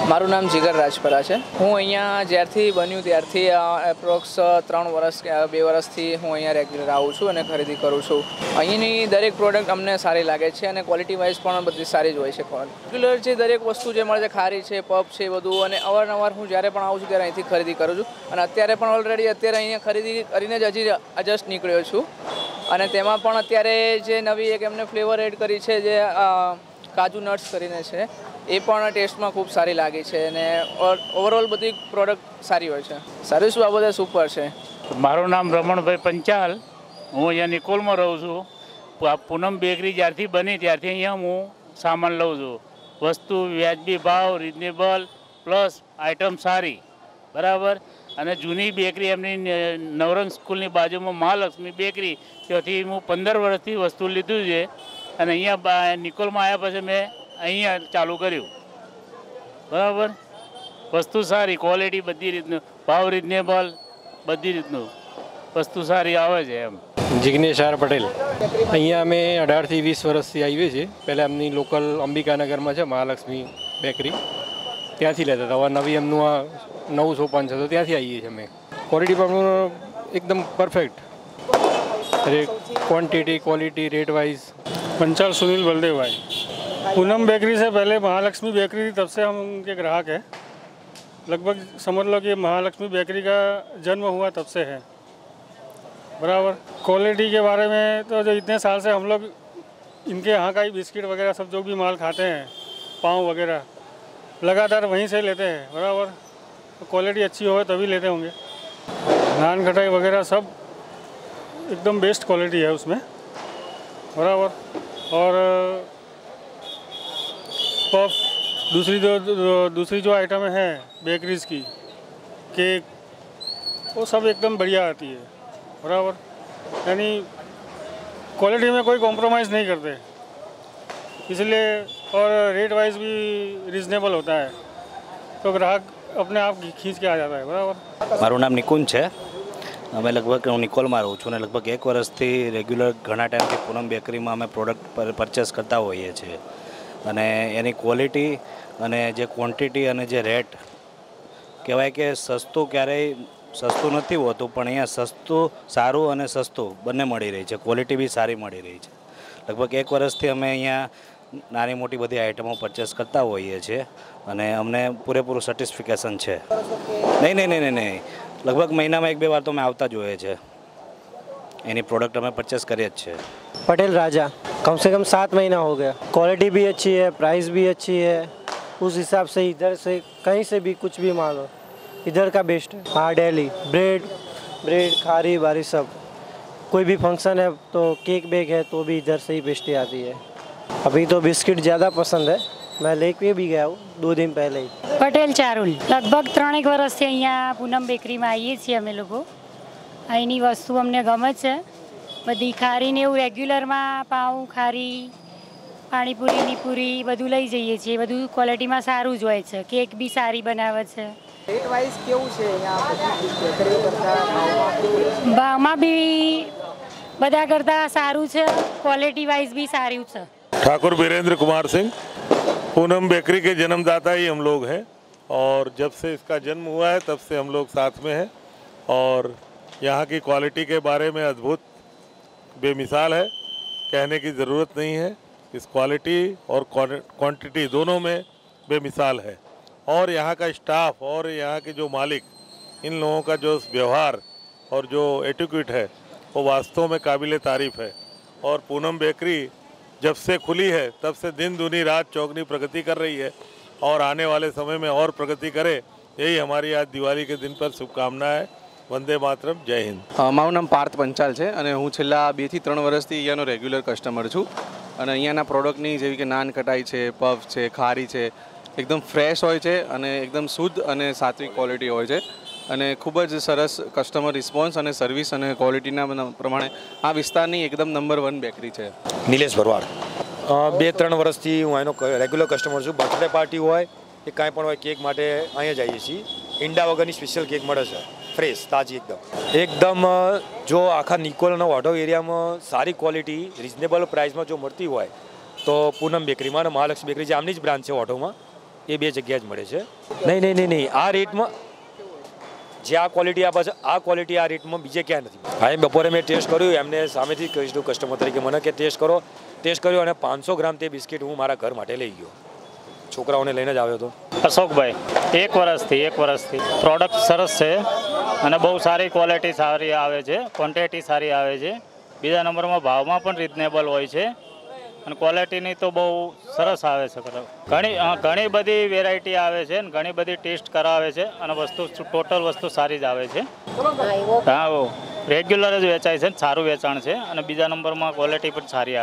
મારું નામ જીગર રાજપરા છે। હું અહીંયા જ્યારથી બન્યું ત્યારથી એપ્રોક્સ 3 વર્ષ કે 2 વર્ષથી હું અહીંયા રેગ્યુલર આવું છું અને ખરીદી કરું છું। અહીંની દરેક પ્રોડક્ટ અમને સારી લાગે છે અને ક્વોલિટી વાઇઝ પણ બધી સારી જ હોય છે। રેગ્યુલર જે દરેક વસ્તુ જે મળે છે, ખારી છે, પફ છે, બધું, અને અવારનવાર હું જ્યારે પણ આવું છું ત્યારે અહીંથી ખરીદી કરું છું અને અત્યારે પણ ઓલરેડી અહીંયા ખરીદી કરીને જ હજી જસ્ટ નીકળ્યો છું અને તેમાં પણ અત્યારે જે નવી એક એમને ફ્લેવર એડ કરી છે જે કાજુ નટ્સ કરીને છે, એ પણ ટેસ્ટમાં ખૂબ સારી લાગી છે અને ઓવરઓલ બધી પ્રોડક્ટ સારી હોય છે। સર્વિસ બાબતે સુપર છે। મારું નામ રમણભાઈ પંચાલ, હું અહીંયા નિકોલમાં રહું છું। આ પૂનમ બેકરી જ્યારથી બની ત્યારથી અહીંયા હું સામાન લઉં છું। વસ્તુ વ્યાજબી ભાવ, રિઝનેબલ, પ્લસ આઇટમ સારી, બરાબર। અને જૂની બેકરી એમની નવરંગ સ્કૂલની બાજુમાં મહાલક્ષ્મી બેકરી, ત્યાંથી હું 15 વર્ષથી વસ્તુ લીધું છે અને અહીંયા નિકોલમાં આવ્યા પછી મેં અહીંયા ચાલુ કર્યું, બરાબર। વસ્તુ સારી, ક્વોલિટી બધી રીતનું, ભાવ રિઝનેબલ, બધી રીતનું વસ્તુ સારી આવે છે એમ। જિગ્નેશ આર પટેલ, અહીંયા અમે 18 થી 20 વર્ષથી આવીએ છીએ। પહેલાં એમની લોકલ અંબિકાનગરમાં છે મહાલક્ષ્મી બેકરી, ત્યાંથી લેતા હતા। હવે નવી એમનું આ નવું સોપાન છે તો ત્યાંથી આવીએ છીએ અમે। ક્વોલિટી પણ એકદમ perfect, quantity quality rate wise. Panchal Sunil Baldev bhai, Poonam bakery से पहले महालक्ष्मी बेकरी थी, तब से हम उनके ग्राहक हैं। लगभग समझ लो कि महालक्ष्मी बेकरी का जन्म हुआ तब से है, बराबर। क्वालिटी के बारे में तो जो इतने साल से हम लोग इनके यहाँ का ही बिस्किट वगैरह सब जो भी माल खाते हैं, पाँव वगैरह, लगातार वहीं से लेते हैं, बराबर। तो क्वालिटी अच्छी हो तभी लेते होंगे। नान खटाई वगैरह सब एकदम बेस्ट क्वालिटी है उसमें, बराबर। और पफ, दूसरी जो आइटम है बेकरीज की, केक, वो सब एकदम बढ़िया आती है, बराबर। यानी क्वालिटी में कोई कॉम्प्रोमाइज़ नहीं करते, इसलिए। और रेट वाइज भी रिजनेबल होता है, तो ग्राहक अपने आप खींच के आ जाता है, बराबर। મારું નામ નિકુંજ છે। અમે લગભગ હું નિકોલમાં રહું છું અને લગભગ 1 વર્ષથી રેગ્યુલર ઘણા ટાઈમથી પૂનમ બેકરીમાં અમે પ્રોડક્ટ પરચેસ કરતા હોઈએ છીએ અને એની ક્વોલિટી અને જે ક્વોન્ટિટી અને જે રેટ કહેવાય કે સસ્તું ક્યારેય સસ્તું નથી હોતું, પણ અહીંયા સસ્તું, સારું અને સસ્તું બંને મળી રહી છે। ક્વોલિટી બી સારી મળી રહી છે। લગભગ 1 વર્ષથી અમે અહીંયા નાની મોટી બધી આઇટમો પરચેસ કરતા હોઈએ છીએ અને અમને પૂરેપૂરું સેટિસ્ફિકેશન છે। નહીં, लगभग महीना में 1-2 बार तो मैं आवता जो है एनी प्रोडक्ट हमें परचेस करे अच्छे। पटेल राजा, कम से कम 7 महीना हो गया। क्वालिटी भी अच्छी है, प्राइस भी अच्छी है, उस हिसाब से इधर से कहीं से भी कुछ भी मांगो इधर का बेस्ट है। हाँ, डेली ब्रेड खारी बारी सब, कोई भी फंक्शन है तो केक बेक है तो भी इधर से ही बेस्टी आती है। अभी तो बिस्किट ज़्यादा पसंद है, मैं लेके भी गया हूँ 2 दिन पहले ही। पटेल चारुल, लगभग 3 वर्ष से अँ पूनम बेकरी में आવીએ છીએ અમે લોકો। અહીંની વસ્તુ અમને ગમે છે બધી। ખારી ને એવું રેગ્યુલરમાં પાઉં, ખારી, પાણીપુરીની પૂરી બધું લઈ જઈએ છીએ। બધું ક્વોલિટીમાં સારું જ હોય છે। કેક બી સારી બનાવે છે। રેટ વાઇઝ કેવું છે અહીંયા ખરીદી કરતા? ભાવમાં બી બધા કરતાં સારું છે, ક્વોલિટી વાઇઝ બી સારું છે। ठाकुर वीरेंद्र कुमार सिंह, पूनम बेकरी के जन्मदाता ही हम लोग हैं और जब से इसका जन्म हुआ है तब से हम लोग साथ में हैं और यहाँ की क्वालिटी के बारे में अद्भुत, बेमिसाल है, कहने की ज़रूरत नहीं है। इस क्वालिटी और क्वांटिटी दोनों में बेमिसाल है और यहाँ का स्टाफ और यहाँ के जो मालिक, इन लोगों का जो व्यवहार और जो एटिक्यूट है वो वास्तव में काबिल तारीफ़ है। और पूनम बेकरी जब से खुली है तब से दिन दूनी रात चौगनी प्रगति कर रही है और आने वाले समय में और प्रगति करे, यही हमारी आज दिवाली के दिन पर शुभकामना है। वंदे मातरम, जय हिंद। મારું નામ પાર્થ પંચાલ છે અને હું છેલ્લા 2 થી 3 વર્ષથી અહીંયાનો રેગ્યુલર કસ્ટમર છું અને અહીંયાના પ્રોડક્ટની જેવી કે નાન કટાઈ છે, પફ છે, ખારી છે, એકદમ ફ્રેશ હોય છે અને એકદમ શુદ્ધ અને સાત્વિક ક્વોલિટી હોય છે અને ખૂબ જ સરસ કસ્ટમર રિસ્પોન્સ અને સર્વિસ અને ક્વોલિટીના પ્રમાણે આ વિસ્તારની એકદમ નંબર 1 બેકરી છે। નિલેશ ભરવાડ, 2-3 વર્ષથી હું અહીંનો રેગ્યુલર કસ્ટમર છું। બર્થડે પાર્ટી હોય કે કાંઈ પણ હોય, કેક માટે અહીંયા જઈએ છીએ। ઈંડા વગરની સ્પેશિયલ કેક મળે છે, ફ્રેશ, તાજી એકદમ। જો આખા નિકોલના ઓઢવ એરિયામાં સારી ક્વોલિટી રિઝનેબલ પ્રાઇસમાં જો મળતી હોય તો પૂનમ બેકરીમાં અને મહાલક્ષ્મી બેકરી જે આમની જ બ્રાન્ચ છે ઓઢવમાં, એ 2 જગ્યાએ જ મળે છે. નહીં, આ રેટમાં જે આ ક્વોલિટી આપે છે આ ક્વોલિટી આ રેટમાં બીજે ક્યાં નથી. હા, બપોરે મેં ટેસ્ટ કર્યું, એમને સામેથી કહી દીધું કસ્ટમર તરીકે મને કે ટેસ્ટ કર્યો અને 500 ગ્રામ તે બિસ્કિટ હું મારા ઘર માટે લઈ ગયો. છોકરાઓને લઈને જ આવ્યો હતો. અશોકભાઈ, 1 વર્ષથી પ્રોડક્ટ સરસ છે અને બહુ સારી ક્વોલિટી સારી આવે છે, ક્વોન્ટિટી સારી આવે છે. બીજા નંબરમાં ભાવમાં પણ રિઝનેબલ હોય છે અને ક્વોલિટીની તો બહુ સરસ આવે છે. ઘણી બધી વેરાયટી આવે છે અને ઘણી બધી ટેસ્ટ કરાવે છે અને ટોટલ વસ્તુ સારી જ આવે છે. હા, રેગ્યુલર જ વેચાય છે, સારું વેચાણ છે અને બીજા નંબરમાં ક્વોલિટી પણ સારી આવે.